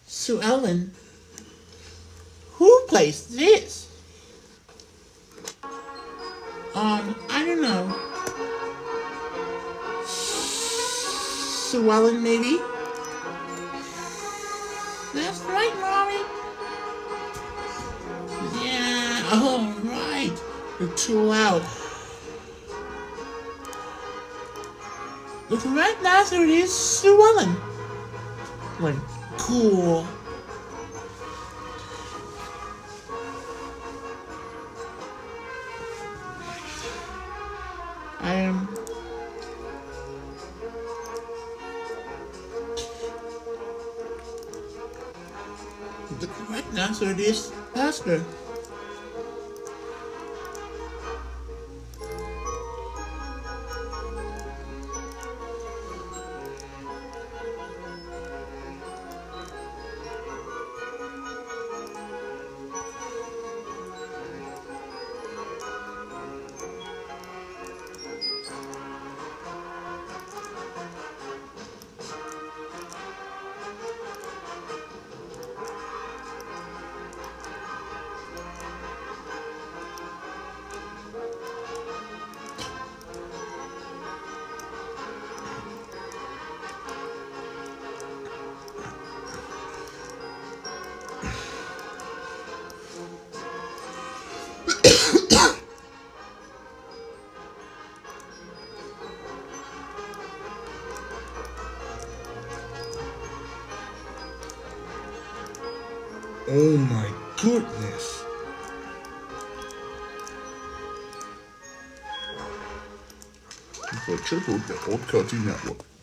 Sue Ellen, who placed this? I don't know. Sue Ellen, maybe? That's right, Mommy. Yeah, all right. You're too loud. The correct answer is Sue Ellen. Like, cool. The correct answer is Pastor. Oh my goodness. For Triple Gold Cartoon Network.